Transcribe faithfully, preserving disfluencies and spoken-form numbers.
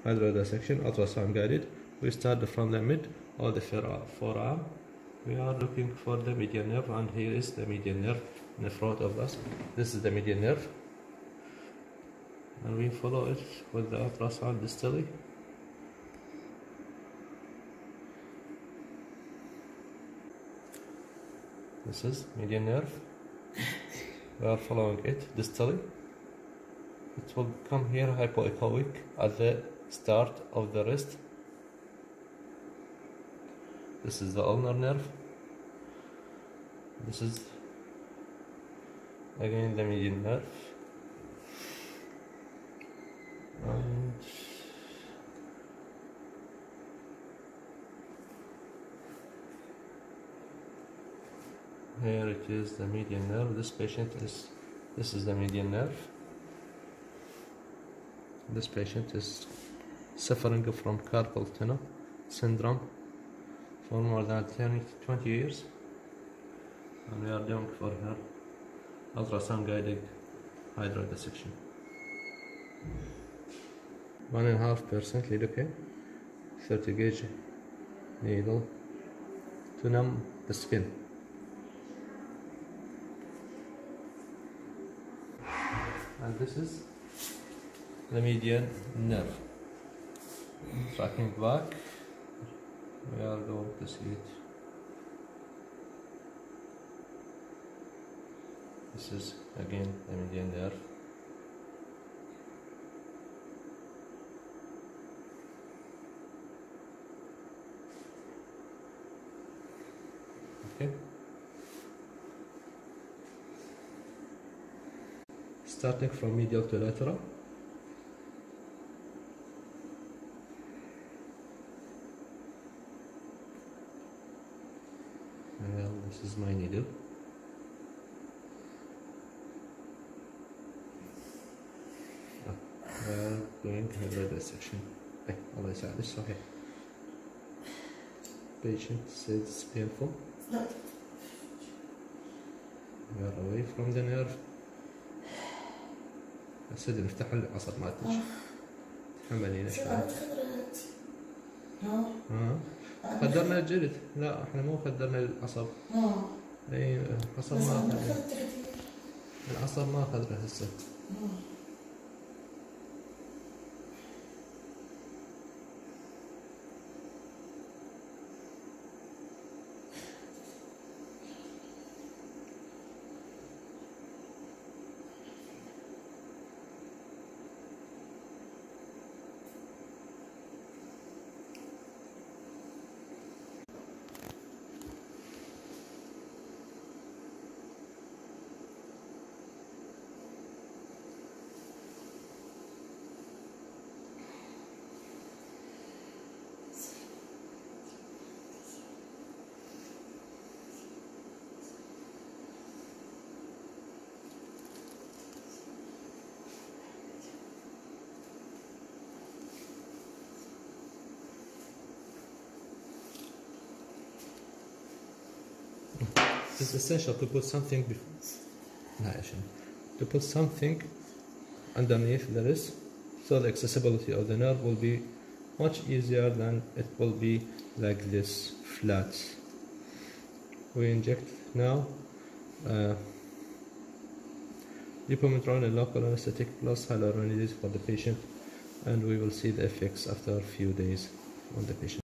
hydrodissection, ultrasound guided. We start from the mid or the forearm. We are looking for the median nerve, and here is the median nerve in the front of us. This is the median nerve, and we follow it with the ultrasound distally. This is median nerve. We are following it distally. It will come here hypoechoic at the start of the wrist. This is the ulnar nerve. This is again the median nerve. And here it is the median nerve. This patient is, this is the median nerve. This patient is suffering from carpal tunnel syndrome for more than twenty years, and we are doing for her ultrasound guided hydrodissection. One and a half percent lidocaine, thirty gauge needle to numb the skin. And this is the median nerve. Tracking back, we are going to see it. This is again the median nerve. Okay. Starting from medial to lateral. Well, this is my needle. We are doing hydrodissection. Hey, Allah يساعدك صحيح. Patient says it's painful. We are away from the nerve. السد نفتح العصب مالتك. تحملينا شوي. ها؟ خدرنا الجلد. لا احنا مو خدرنا العصب. اي العصب ما اخذ. العصب ما اخذ هسه. It's essential to put something to put something underneath the wrist, so the accessibility of the nerve will be much easier than it will be like this flat. We inject now uh, dipomedrone and local anesthetic plus hyaluronidase for the patient, and we will see the effects after a few days on the patient.